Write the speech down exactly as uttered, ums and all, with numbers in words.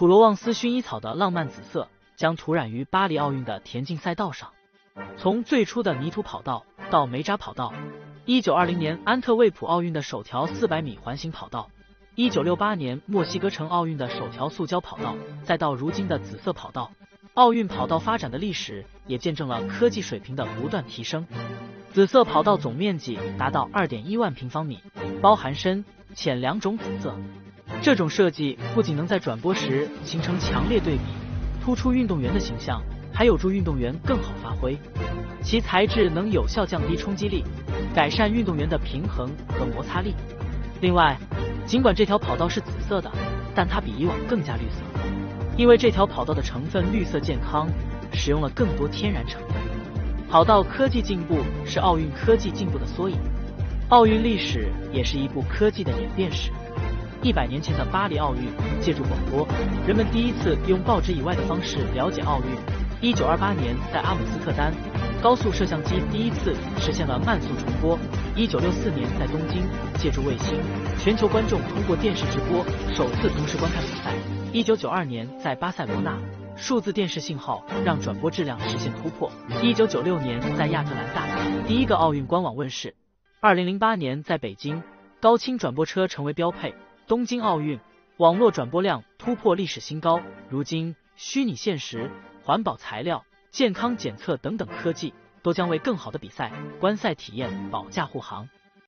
普罗旺斯薰衣草的浪漫紫色将涂染于巴黎奥运的田径赛道上。从最初的泥土跑道到煤渣跑道，一九二零年安特卫普奥运的首条四百米环形跑道，一九六八年墨西哥城奥运的首条塑胶跑道，再到如今的紫色跑道，奥运跑道发展的历史也见证了科技水平的不断提升。紫色跑道总面积达到 二点一万平方米，包含深、浅两种紫色。这种设计不仅能在转播时形成强烈对比，突出运动员的形象，还有助运动员更好发挥。其材质能有效降低冲击力，改善运动员的平衡和摩擦力。另外，尽管这条跑道是紫色的，但它比以往更加绿色，因为这条跑道的成分绿色健康，使用了更多天然成分。跑道科技进步是奥运科技进步的缩影，奥运历史也是一部科技的演变史。一百年前的巴黎奥运，借助广播，人们第一次用报纸以外的方式了解奥运。一九二八年，在阿姆斯特丹，高速摄像机第一次实现了慢速重播。一九六四年，在东京，借助卫星，全球观众通过电视直播首次同时观看比赛。一九九二年，在巴塞罗那，数字电视信号让转播质量实现突破。一九九六年，在亚特兰大，第一个奥运官网问世。二零零八年，在北京，高清转播车成为标配。东京奥运，网络转播量突破历史新高。如今，虚拟现实、环保材料、健康检测等等科技，都将为更好的比赛观赛体验保驾护航。